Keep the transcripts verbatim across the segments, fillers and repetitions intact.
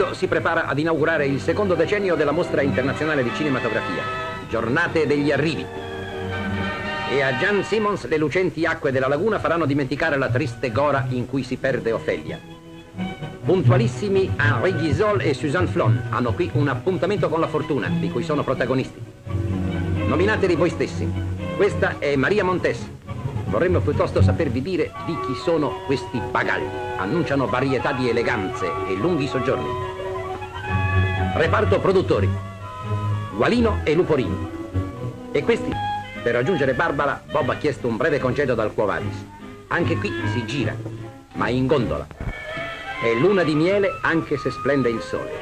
Lido si prepara ad inaugurare il secondo decennio della Mostra Internazionale di Cinematografia, Giornate degli Arrivi. E a Jan Simmons le lucenti acque della laguna faranno dimenticare la triste gora in cui si perde Ofelia. Puntualissimi Henri Guizol e Suzanne Flon hanno qui un appuntamento con la fortuna, di cui sono protagonisti. Nominateli voi stessi. Questa è Maria Montes. Vorremmo piuttosto sapervi dire di chi sono questi bagagli. Annunciano varietà di eleganze e lunghi soggiorni. Reparto produttori: Gualino e Luporini. E questi, per raggiungere Barbara, Bob ha chiesto un breve congedo dal Quo Vadis. Anche qui si gira, ma in gondola. È luna di miele anche se splende il sole.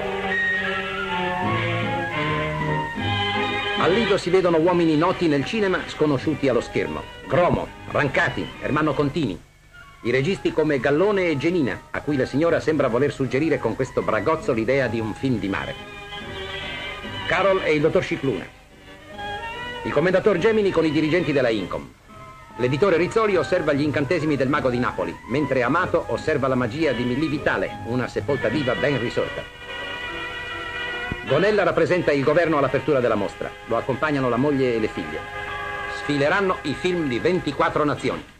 Al Lido si vedono uomini noti nel cinema, sconosciuti allo schermo. Cromo, Rancati, Ermanno Contini. I registi come Gallone e Genina, a cui la signora sembra voler suggerire con questo bragozzo l'idea di un film di mare. Carol e il dottor Scicluna. Il commendator Gemini con i dirigenti della Incom. L'editore Rizzoli osserva gli incantesimi del mago di Napoli, mentre Amato osserva la magia di Milli Vitale, una sepolta viva ben risorta. Gonella rappresenta il governo all'apertura della mostra. Lo accompagnano la moglie e le figlie. Sfileranno i film di ventiquattro nazioni.